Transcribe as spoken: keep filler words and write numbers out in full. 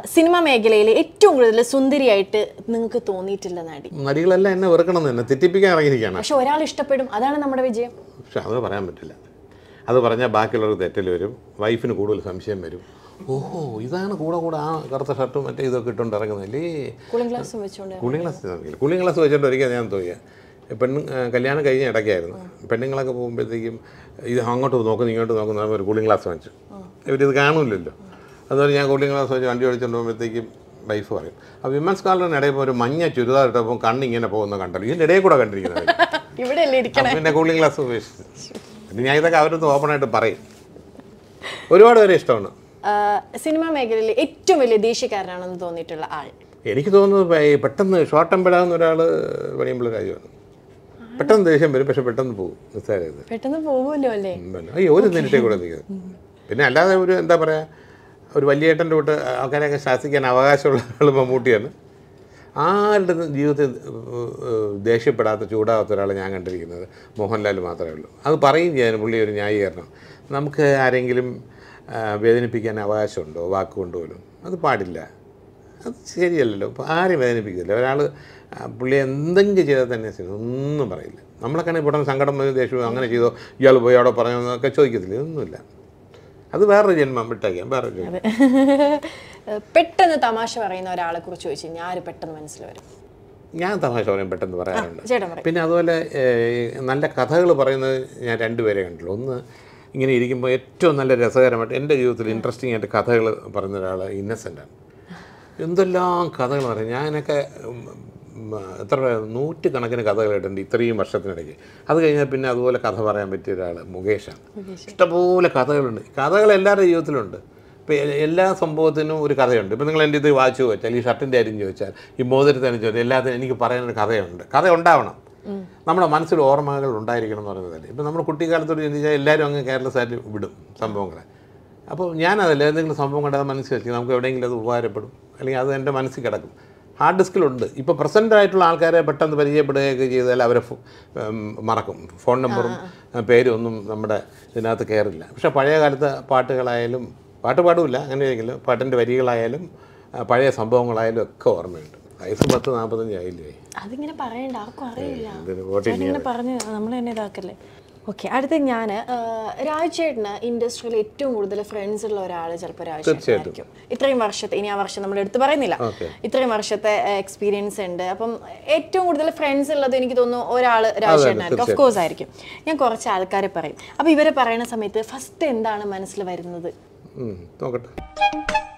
Cinema മേഖലയിൽ ഏറ്റവും കൂടുതൽ സുന്ദരിയായിട്ട് നിങ്ങൾക്ക് തോന്നിയിട്ടില്ല നടി? നടികളെല്ലാം എന്നെ വെറുക്കണം തന്നെ, തെറ്റിപ്പിക്കാൻ ഇറങ്ങിയിരിക്കുകയാണ്. പക്ഷെ ഒരാൾ ഇഷ്ടപ്പെടും, അതാണ് നമ്മുടെ വിജയം. പക്ഷെ അത് പറയാൻ പറ്റില്ല. അത് പറഞ്ഞാൽ ബാക്കിയുള്ളവർക്ക് തെറ്റൽ വരും, വൈഫിന് കൂടുതൽ സംശയം വരും. ഓഹോ, ഇതാണ് കൂടെ കൂടെ ആ കറുത്ത ഷർട്ടും മറ്റേ ഇതൊക്കെ ഇട്ടുകൊണ്ട് ഇറങ്ങുന്നല്ലേ. കൂളിംഗ് ഗ്ലാസ് വെച്ചുകൊണ്ട് കൂളിംഗ് ഗ്ലാസ് കൂളിംഗ് ഗ്ലാസ് വെച്ചുകൊണ്ട് ഒരിക്കൽ ഞാൻ തോന്നിയ പെണ്ണ് കല്യാണം കഴിഞ്ഞ ഇടയ്ക്കായിരുന്നു. പെണ്ണുങ്ങളൊക്കെ പോകുമ്പോഴത്തേക്കും ഇത് അങ്ങോട്ട് നോക്കുന്നു ഇങ്ങോട്ട് നോക്കുന്ന ഒരു കൂളിംഗ് ഗ്ലാസ് വാങ്ങിച്ചു. ഇവരിത് കാണുന്നില്ലല്ലോ. അതുപോലെ ഞാൻ കൂളിംഗ് ഗ്ലാസ് വെച്ച് വണ്ടി ഓടിച്ചുകൊണ്ട് പോകുമ്പോഴത്തേക്കും വൈഫ് പറയും, ആ വിമൻസ് കാലറിന് ഇടയിൽ ഒരു മഞ്ഞ ചുരിദാർ ഇട്ടപ്പോൾ കണ്ണിങ്ങനെ പോകുന്ന കണ്ടല്ലോ, ഇതിൻ്റെ ഇടയിൽ കൂടെ കണ്ടിരിക്കുന്നത്. പിന്നെ കൂളിംഗ് ഗ്ലാസ് ഉപേക്ഷിച്ചു. പിന്നെ ഞാൻ ഇതൊക്കെ അവരൊന്ന് ഓപ്പണായിട്ട് പറയും. ഒരുപാട് പേരെ ഇഷ്ടമാണ്. സിനിമാ മേഖലയിൽ ഏറ്റവും വലിയ ദേഷ്യക്കാരനാണെന്ന് തോന്നിയിട്ടുള്ള ആൾ? എനിക്ക് തോന്നുന്നത് പെട്ടെന്ന് ഷോർട്ട് ടെമ്പേർഡാകുന്ന ഒരാൾ പണിയുമ്പോൾ കാര്യമാണ്. പെട്ടെന്ന് ദേഷ്യം വരും, പക്ഷെ പെട്ടെന്ന് പോകും. പെട്ടെന്ന് പോകുമല്ലോ അല്ലേ? അയ്യോ, ഒരു മിനിറ്റേ കൂടെ നിൽക്കുന്നത്. പിന്നെ അല്ലാതെ ഒരു എന്താ പറയുക, ഒരു വലിയ ഏട്ടൻ്റെ തൊട്ട് ആൾക്കാരെയൊക്കെ ശാസിക്കാൻ അവകാശമുള്ള ആൾ മമ്മൂട്ടിയാണ്. ആരുടെ ജീവിതത്തിൽ ദേഷ്യപ്പെടാത്ത ചൂടാകാത്ത ഒരാളെ ഞാൻ കണ്ടിരിക്കുന്നത് മോഹൻലാൽ മാത്രമേ ഉള്ളൂ. അത് പറയും ചെയ്യാൻ പുള്ളി ഒരു ന്യായീകരണം. നമുക്ക് ആരെങ്കിലും വേദനിപ്പിക്കാൻ അവകാശമുണ്ടോ വാക്കുകൊണ്ട് പോലും? അത് പാടില്ല, അത് ശരിയല്ലല്ലോ. ഇപ്പോൾ ആരെയും വേദനിപ്പിക്കില്ല. ഒരാൾ പുള്ളി എന്തെങ്കിലും ചെയ്താൽ തന്നെ ഒന്നും പറയില്ല. നമ്മളൊക്കെയാണെങ്കിൽ പെട്ടെന്ന് സങ്കടം വന്ന് ദേഷ്യം അങ്ങനെ ചെയ്തോ, ഇയാൾ പോയി അവിടെ പറഞ്ഞു എന്നൊക്കെ ചോദിക്കത്തില്ല. ഒന്നുമില്ല. അത് വേറൊരു ജന്മം വിട്ടേക്കാം, വേറൊരു ജന്മം. പെട്ടെന്ന് തമാശ പറയുന്ന ഒരാളെ കുറിച്ച് ചോദിച്ചു ഞാൻ ആര് പെട്ടെന്ന് മനസ്സിൽ വരും? ഞാൻ തമാശ പറയും, പെട്ടെന്ന് പറയാറുണ്ട്. പിന്നെ അതുപോലെ നല്ല കഥകൾ പറയുന്നത് ഞാൻ രണ്ടുപേരെ കണ്ടുള്ളൂ. ഒന്ന് ഇങ്ങനെ ഇരിക്കുമ്പോൾ ഏറ്റവും നല്ല രസകരമായിട്ട് എൻ്റെ ജീവിതത്തിൽ ഇൻട്രസ്റ്റിംഗ് ആയിട്ട് കഥകൾ പറയുന്ന ഒരാൾ ഇന്നസെൻ്റാണ്. എന്തെല്ലാം കഥകൾ പറയും. ഞാനൊക്കെ എത്ര നൂറ്റുകണക്കിന് കഥകൾ കേട്ടിട്ടുണ്ട് ഇത്രയും വർഷത്തിനിടയ്ക്ക്. അത് കഴിഞ്ഞാൽ പിന്നെ അതുപോലെ കഥ പറയാൻ പറ്റിയ ഒരാൾ മുകേഷാണ്. ഇഷ്ടംപോലെ കഥകളുണ്ട്. കഥകൾ എല്ലാവരുടെ ജീവിതത്തിലുണ്ട്. ഇപ്പോൾ എല്ലാ സംഭവത്തിനും ഒരു കഥയുണ്ട്. ഇപ്പോൾ നിങ്ങൾ എൻ്റെ ഇത് വാച്ച് ചോദിച്ചാൽ, ഈ ഷർട്ടിൻ്റെ കാര്യം ചോദിച്ചാൽ, ഈ മോതിരത്തിനും ചോദിച്ചാൽ, എല്ലാത്തിനും എനിക്ക് പറയാനൊരു കഥയുണ്ട്. കഥ ഉണ്ടാവണം. നമ്മുടെ മനസ്സിൽ ഓർമ്മകൾ ഉണ്ടായിരിക്കണം എന്ന് പറയുന്നതല്ലേ. ഇപ്പോൾ നമ്മുടെ കുട്ടിക്കാലത്തോട് ചിന്തിച്ചാൽ എല്ലാവരും അങ്ങ് കെയർലെസ്സായിട്ട് വിടും സംഭവങ്ങളെ. അപ്പോൾ ഞാനതല്ല, ഏതെങ്കിലും സംഭവം കണ്ടത് മനസ്സിൽ വെച്ച് നമുക്ക് എവിടെയെങ്കിലും അത് ഉപകാരപ്പെടും, അല്ലെങ്കിൽ അത് എൻ്റെ മനസ്സിൽ കിടക്കും. ഹാർഡ് ഡിസ്കിലുണ്ട്. ഇപ്പോൾ പ്രസൻ്റ് ആയിട്ടുള്ള ആൾക്കാരെ പെട്ടെന്ന് പരിചയപ്പെടുകയൊക്കെ ചെയ്താൽ അവരെ മറക്കും. ഫോൺ നമ്പറും പേരും ഒന്നും നമ്മുടെ ഇതിനകത്ത് കയറില്ല. പക്ഷേ പഴയ കാലത്തെ പാട്ടുകളായാലും, പാട്ട് പാടില്ല അങ്ങനെയെങ്കിലും, പാട്ടിൻ്റെ വരികളായാലും പഴയ സംഭവങ്ങളായാലും ഒക്കെ ഓർമ്മയുണ്ട്. വയസ്സ് പത്ത് നാൽപ്പത്തഞ്ച് ആയില്ലേ. അതിങ്ങനെ പറയണ്ട, ആർക്കും അറിയില്ല, പറഞ്ഞ് നമ്മൾ തന്നെ ഇതാക്കല്ലേ. ഓക്കെ, അടുത്ത ഞാൻ രാജേട്ടന് ഇൻഡസ്ട്രിയിൽ ഏറ്റവും കൂടുതൽ ഫ്രണ്ട്സ് ഉള്ള ഒരാൾ ചിലപ്പോൾ രാജേട്ടനായിരിക്കും. ഇത്രയും വർഷത്തെ, ഇനി ആ വർഷം നമ്മൾ എടുത്ത് പറയുന്നില്ല, ഇത്രയും വർഷത്തെ എക്സ്പീരിയൻസ് ഉണ്ട്. അപ്പം ഏറ്റവും കൂടുതൽ ഫ്രണ്ട്സ് ഉള്ളത് എനിക്ക് തോന്നുന്നു ഒരാൾ രാജേട്ടനായിരിക്കും, ഓഫ് കോഴ്സ് ആയിരിക്കും. ഞാൻ കുറച്ച് ആൾക്കാരെ പറയും. അപ്പോൾ ഇവരെ പറയുന്ന സമയത്ത് ഫസ്റ്റ് എന്താണ് മനസ്സിൽ വരുന്നത്? നോക്കട്ടെ.